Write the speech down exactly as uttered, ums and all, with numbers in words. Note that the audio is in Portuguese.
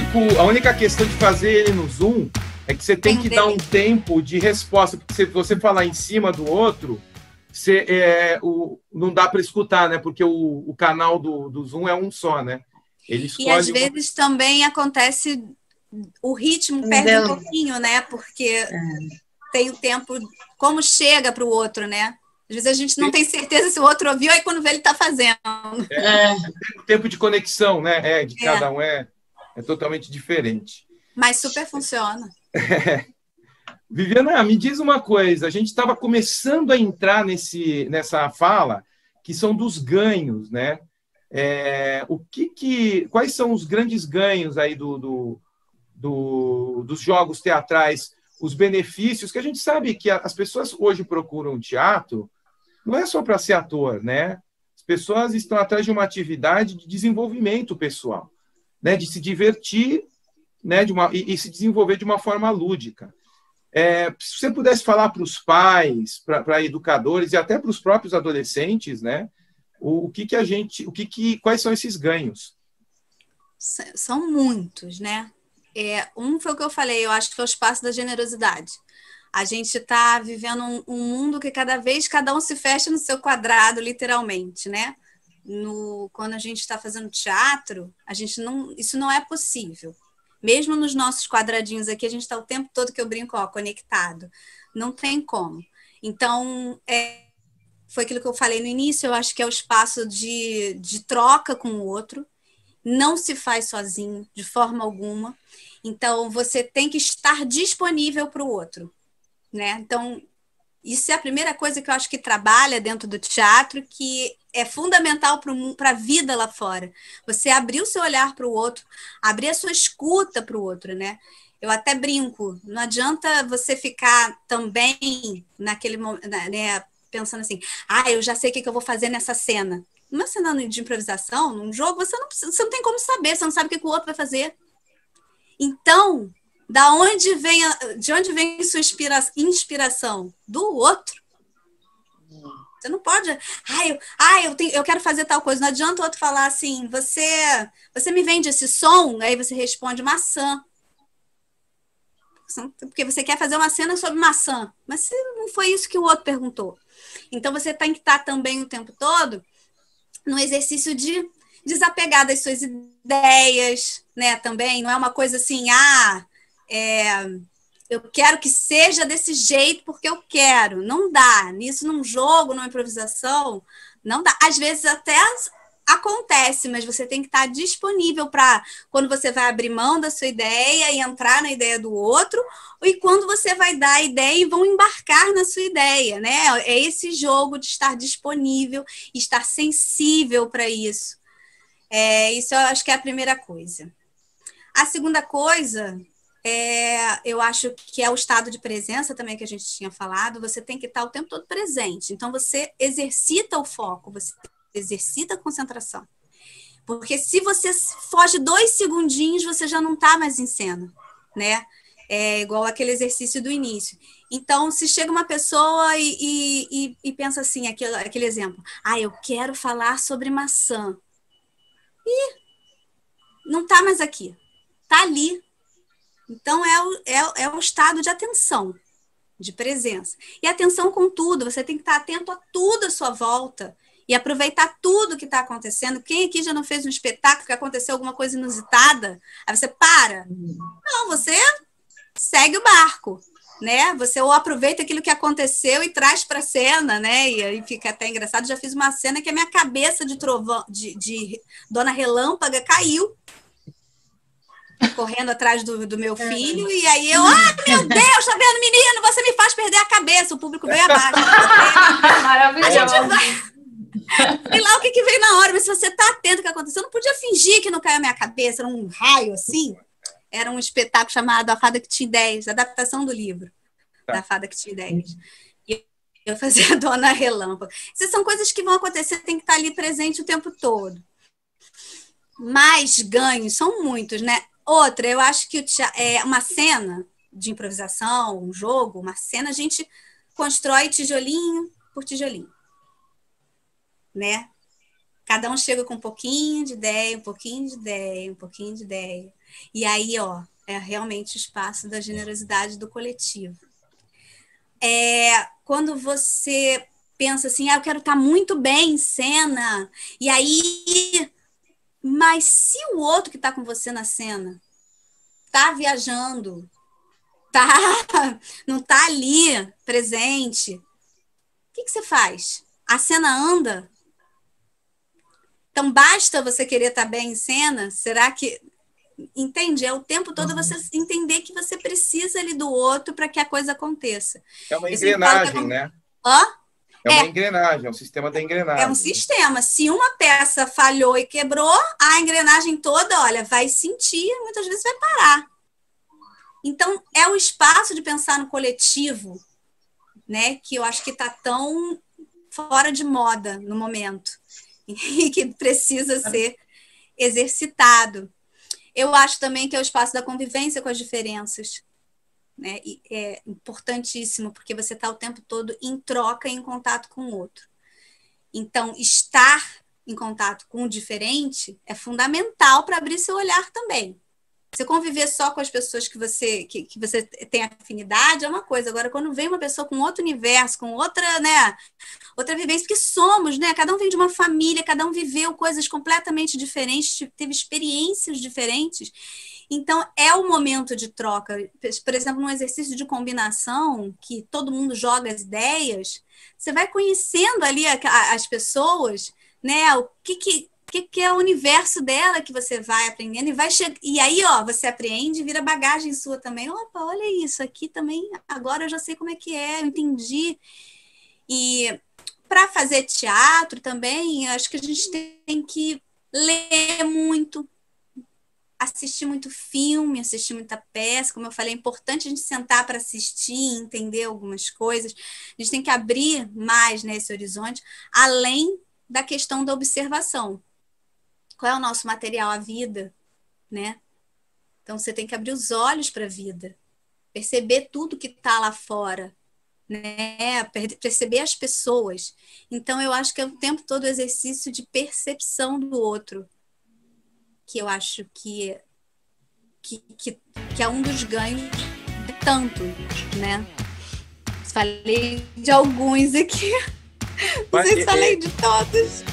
único, a única questão de fazer ele no Zoom é que você tem que dar um tempo de resposta, porque se você falar em cima do outro, você, é, o, não dá para escutar, né? Porque o, o canal do, do Zoom é um só, né? Ele escolhe e às uma... vezes também acontece, o ritmo perde um pouquinho, né? Porque é. tem o tempo, como chega para o outro, né? Às vezes a gente não tem certeza se o outro ouviu, aí quando vê ele está fazendo. É, o tempo de conexão, né? É, de cada é. um é, é totalmente diferente. Mas super funciona. É. Viviana, me diz uma coisa, a gente estava começando a entrar nesse, nessa fala que são dos ganhos, né? É, o que que, quais são os grandes ganhos aí do, do, do, dos jogos teatrais, os benefícios, que a gente sabe que as pessoas hoje procuram teatro, não é só para ser ator, né? As pessoas estão atrás de uma atividade de desenvolvimento pessoal, né? De se divertir, né? De uma, e, e se desenvolver de uma forma lúdica. É, se você pudesse falar para os pais, para educadores e até para os próprios adolescentes, né? O, o que que a gente, o que que, quais são esses ganhos? São muitos, né? É, um foi o que eu falei, eu acho que é o espaço da generosidade. A gente está vivendo um, um mundo que cada vez cada um se fecha no seu quadrado, literalmente, né? No, quando a gente está fazendo teatro, a gente não, isso não é possível. Mesmo nos nossos quadradinhos aqui, a gente está o tempo todo, que eu brinco, ó, conectado. Não tem como. Então, é, foi aquilo que eu falei no início, eu acho que é o espaço de, de troca com o outro. Não se faz sozinho, de forma alguma. Então, você tem que estar disponível para o outro, né? Então, isso é a primeira coisa que eu acho que trabalha dentro do teatro, que é fundamental para a vida lá fora. Você abrir o seu olhar para o outro, abrir a sua escuta para o outro, né? Eu até brinco, não adianta você ficar também naquele momento, né, pensando assim, ah, eu já sei o que eu vou fazer nessa cena. Numa cena de improvisação, num jogo, você não, precisa, você não tem como saber, você não sabe o que o outro vai fazer. Então, da onde vem a, de onde vem sua inspira, inspiração? Do outro. Você não pode. Ah, eu, ah eu, tenho, eu quero fazer tal coisa. Não adianta o outro falar assim, você, você me vende esse som? Aí você responde maçã. Porque você quer fazer uma cena sobre maçã. Mas não foi isso que o outro perguntou. Então você tem que estar também o tempo todo no exercício de desapegar das suas ideias, né? Também não é uma coisa assim, ah, é, eu quero que seja desse jeito porque eu quero. Não dá. Nisso, num jogo, numa improvisação, não dá. Às vezes até acontece, mas você tem que estar disponível para quando você vai abrir mão da sua ideia e entrar na ideia do outro, e quando você vai dar a ideia e vão embarcar na sua ideia, né? É esse jogo de estar disponível, estar sensível para isso. É, isso eu acho que é a primeira coisa. A segunda coisa, é, eu acho que é o estado de presença também que a gente tinha falado. Você tem que estar o tempo todo presente. Então, você exercita o foco, você exercita a concentração. Porque se você foge dois segundinhos, você já não está mais em cena, né? É igual aquele exercício do início. Então, se chega uma pessoa e, e, e pensa assim, aquele, aquele exemplo, ah, eu quero falar sobre maçã. E não está mais aqui, está ali. Então, é o, é, é o estado de atenção, de presença. E atenção com tudo, você tem que estar atento a tudo à sua volta e aproveitar tudo que está acontecendo. Quem aqui já não fez um espetáculo que aconteceu alguma coisa inusitada? Aí você para. Não, você segue o barco, né? Você ou aproveita aquilo que aconteceu e traz para a cena, né? E aí fica até engraçado. Já fiz uma cena que a minha cabeça de trovão, de, de Dona Relâmpaga caiu, correndo atrás do, do meu filho, e aí eu, ah, meu Deus, tá vendo, menino? Você me faz perder a cabeça. O público veio abaixo. Maravilhoso. A gente vai... Sei lá o que, que veio na hora, mas se você tá atento ao que aconteceu, eu não podia fingir que não caiu a minha cabeça, era um raio assim. Era um espetáculo chamado A Fada que Tinha Ideias, adaptação do livro tá. da Fada que Tinha Ideias. E eu fazia a Dona Relâmpago. Essas são coisas que vão acontecer, tem que estar ali presente o tempo todo. Mas ganhos são muitos, né? Outra, eu acho que é uma cena de improvisação, um jogo, uma cena, a gente constrói tijolinho por tijolinho, né? Cada um chega com um pouquinho de ideia, um pouquinho de ideia, um pouquinho de ideia. E aí, ó, é realmente o espaço da generosidade do coletivo. É, quando você pensa assim, ah, eu quero estar muito bem em cena, e aí, mas se o outro que está com você na cena está viajando, tá, não está ali presente, o que, que você faz? A cena anda? Então, basta você querer estar bem em cena? Será que... Entende? É o tempo todo você entender que você precisa ali do outro para que a coisa aconteça. É uma engrenagem, né? Hã? É uma é, engrenagem, é um sistema da engrenagem. É um sistema. Se uma peça falhou e quebrou, a engrenagem toda, olha, vai sentir, muitas vezes vai parar. Então, é o espaço de pensar no coletivo, né? Que eu acho que está tão fora de moda no momento e que precisa ser exercitado. Eu acho também que é o espaço da convivência com as diferenças, né? E é importantíssimo, porque você está o tempo todo em troca e em contato com o outro. Então, estar em contato com o diferente é fundamental para abrir seu olhar também. Você conviver só com as pessoas que você, que, que você tem afinidade é uma coisa. Agora, quando vem uma pessoa com outro universo, com outra, né, outra vivência, porque somos, né? Cada um vem de uma família, cada um viveu coisas completamente diferentes, teve experiências diferentes. Então, é o momento de troca. Por exemplo, num exercício de combinação, que todo mundo joga as ideias, você vai conhecendo ali a, a, as pessoas, né? O que que O que, que é o universo dela que você vai aprendendo e vai chegar. E aí, ó, você aprende e vira bagagem sua também. Opa, olha isso aqui também. Agora eu já sei como é que é, eu entendi. E para fazer teatro também, acho que a gente tem que ler muito, assistir muito filme, assistir muita peça. Como eu falei, é importante a gente sentar para assistir e entender algumas coisas. A gente tem que abrir mais nesse horizonte, além da questão da observação. Qual é o nosso material? A vida, né? Então, você tem que abrir os olhos para a vida, perceber tudo que está lá fora, né? Perceber as pessoas. Então, eu acho que é o tempo todo o exercício de percepção do outro, que eu acho que, que, que, que é um dos ganhos de tanto, né? Falei de alguns aqui, não sei se falei de todos.